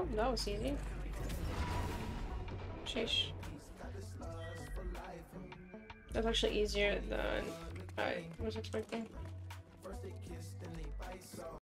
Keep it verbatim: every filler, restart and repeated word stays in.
Well, that was easy. Sheesh. That's actually easier than I was expecting.